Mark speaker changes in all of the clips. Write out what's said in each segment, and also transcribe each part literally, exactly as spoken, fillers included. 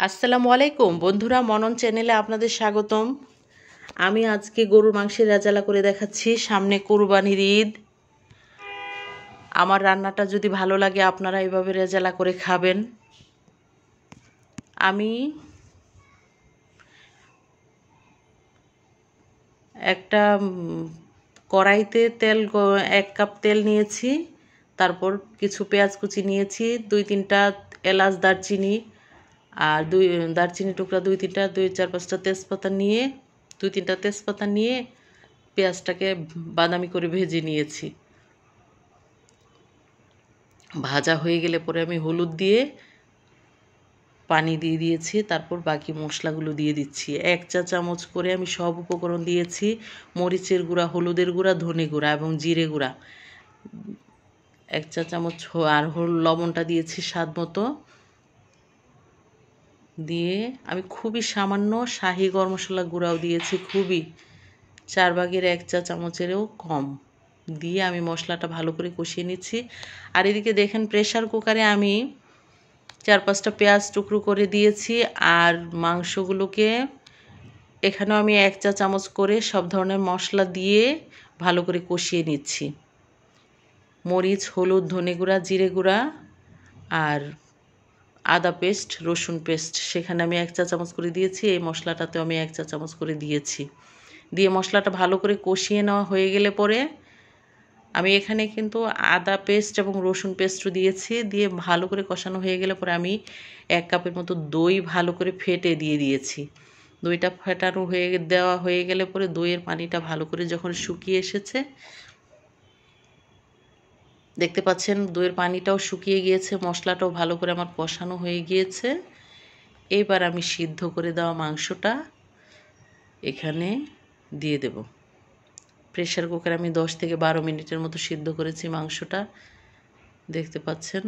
Speaker 1: আসসালামু আলাইকুম বন্ধুরা, মনন চ্যানেলে আপনাদের স্বাগতম। আমি আজকে গরুর মাংসের রেজালা করে দেখাচ্ছি। সামনে কুরবানির ঈদ। আমার রান্নাটা যদি ভালো লাগে আপনারা এভাবে রেজালা করে খাবেন। আমি একটা কড়াইতে তেল এক কাপ তেল নিয়েছি, তারপর কিছু পেঁয়াজ কুচি নিয়েছি, দুই তিনটা এলাচ দারচিনি আর দুই দারচিনি টুকরা দুই তিনটা দুই চার পাঁচটা তেজপাতা নিয়ে দুই তিনটা তেজপাতা নিয়ে পেঁয়াজটাকে বাদামি করে ভেজে নিয়েছি। ভাজা হয়ে গেলে পরে আমি হলুদ দিয়ে পানি দিয়ে দিয়েছি, তারপর বাকি মশলাগুলো দিয়ে দিচ্ছি। এক চা চামচ করে আমি সব উপকরণ দিয়েছি। মরিচের গুঁড়া, হলুদের গুঁড়া, ধনে গুঁড়া এবং জিরে গুঁড়া এক চা চামচ, আর লবণটা দিয়েছি স্বাদ মতো। দিয়ে আমি খুবই সামান্য শাহি গরম মশলা গুঁড়াও দিয়েছি, খুবই চার ভাগের এক চা চামচেরও কম দিয়ে আমি মশলাটা ভালো করে কষিয়ে নিচ্ছি। আর এদিকে দেখেন প্রেশার কুকারে আমি চার পাঁচটা পেঁয়াজ টুকরো করে দিয়েছি, আর মাংসগুলোকে এখানেও আমি এক চা চামচ করে সব ধরনের মশলা দিয়ে ভালো করে কষিয়ে নিচ্ছি। মরিচ, হলুদ, ধনে গুঁড়া, জিরে গুঁড়া আর আদা পেস্ট, রসুন পেস্ট সেখানে আমি এক চা চামচ করে দিয়েছি। এই মশলাটাতেও আমি এক চা চামচ করে দিয়েছি। দিয়ে মশলাটা ভালো করে কষিয়ে নেওয়া হয়ে গেলে পরে আমি এখানে কিন্তু আদা পেস্ট এবং রসুন পেস্টও দিয়েছি। দিয়ে ভালো করে কষানো হয়ে গেলে পরে আমি এক কাপের মতো দই ভালো করে ফেটে দিয়ে দিয়েছি। দইটা ফেটানো হয়ে দেওয়া হয়ে গেলে পরে দইয়ের পানিটা ভালো করে যখন শুকিয়ে এসেছে, দেখতে পাচ্ছেন দইয়ের পানিটাও শুকিয়ে গিয়েছে, মশলাটাও ভালো করে আমার কষানো হয়ে গিয়েছে। এবার আমি সিদ্ধ করে দেওয়া মাংসটা এখানে দিয়ে দেব। প্রেশার কুকারে আমি দশ থেকে বারো মিনিটের মতো সিদ্ধ করেছি মাংসটা, দেখতে পাচ্ছেন।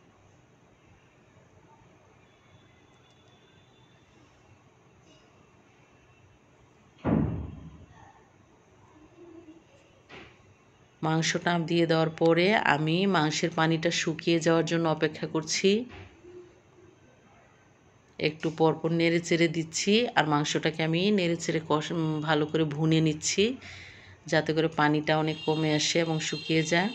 Speaker 1: মাংসটা দিয়ে দেওয়ার পরে আমি মাংসের পানিটা শুকিয়ে যাওয়ার জন্য অপেক্ষা করছি। একটু পরপর নেড়ে চেড়ে দিচ্ছি, আর মাংসটাকে আমি নেড়ে চেড়ে কষ ভালো করে ভুনে নিচ্ছি, যাতে করে পানিটা অনেক কমে আসে এবং শুকিয়ে যায়।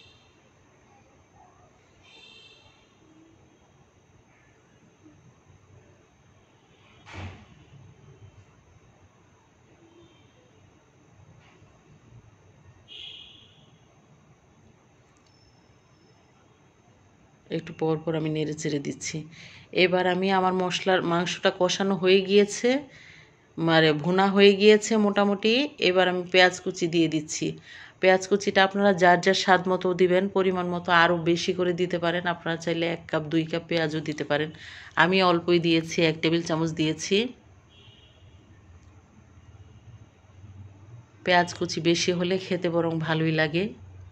Speaker 1: একটু পর পর আমি নেড়ে চেড়ে দিচ্ছি। এবার আমি আমার মশলার মাংসটা কষানো হয়ে গিয়েছে, মানে ভুনা হয়ে গিয়েছে মোটামুটি। এবার আমি পেঁয়াজ কুচি দিয়ে দিচ্ছি। পেঁয়াজ কুচিটা আপনারা যার যার স্বাদ মতো দিবেন, পরিমাণ মতো আরও বেশি করে দিতে পারেন। আপনারা চাইলে এক কাপ দুই কাপ পেঁয়াজও দিতে পারেন। আমি অল্পই দিয়েছি, এক টেবিল চামচ দিয়েছি। পেঁয়াজ কুচি বেশি হলে খেতে বরং ভালোই লাগে।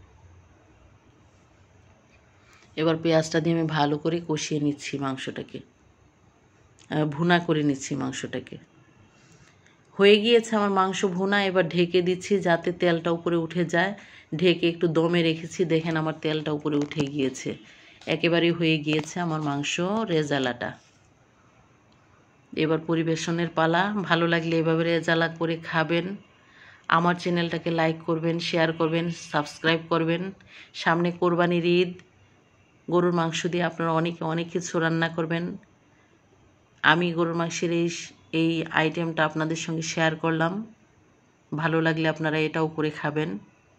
Speaker 1: এবার পেঁয়াজটা দিয়ে আমি ভালো করে কষিয়ে নিচ্ছি মাংসটাকে, ভুনা করে নিচ্ছি মাংসটাকে। হয়ে গিয়েছে আমার মাংস ভুনা। এবার ঢেকে দিচ্ছি যাতে তেলটা উপরে উঠে যায়। ঢেকে একটু দমে রেখেছি, দেখেন আমার তেলটা উপরে উঠে গিয়েছে। একেবারেই হয়ে গিয়েছে আমার মাংস রেজালাটা। এবার পরিবেশনের পালা। ভালো লাগলে এভাবে রেজালা করে খাবেন। আমার চ্যানেলটাকে লাইক করবেন, শেয়ার করবেন, সাবস্ক্রাইব করবেন। সামনে কোরবানির ঈদ, গরুর মাংস দিয়ে আপনারা অনেকে অনেক কিছু রান্না করবেন। আমি গরুর মাংসের এই এই আইটেমটা আপনাদের সঙ্গে শেয়ার করলাম। ভালো লাগলে আপনারা এটাও করে খাবেন।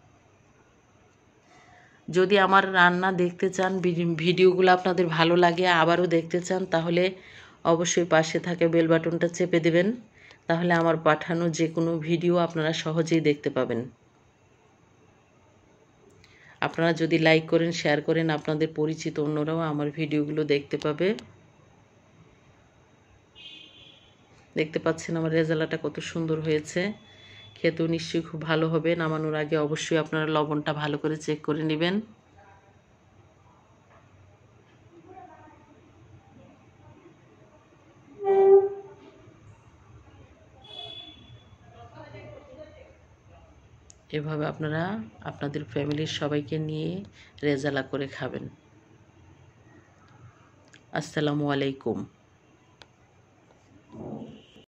Speaker 1: যদি আমার রান্না দেখতে চান, ভিডিওগুলো আপনাদের ভালো লাগে, আবারও দেখতে চান, তাহলে অবশ্যই পাশে থাকে বেল বাটনটা চেপে দেবেন। তাহলে আমার পাঠানো যে কোনো ভিডিও আপনারা সহজেই দেখতে পাবেন। আপনারা যদি লাইক করেন, শেয়ার করেন, আপনাদের পরিচিত অন্যরাও আমার ভিডিওগুলো দেখতে পাবে। দেখতে পাচ্ছেন আমার রেজালাটা কত সুন্দর হয়েছে। খেতেও নিশ্চয়ই খুব ভালো হবে। নামানোর আগে অবশ্যই আপনারা লবণটা ভালো করে চেক করে নেবেন। এভাবে আপনারা আপনাদের ফ্যামিলির সবাইকে নিয়ে রেজালা করে খাবেন। আসসালামু আলাইকুম।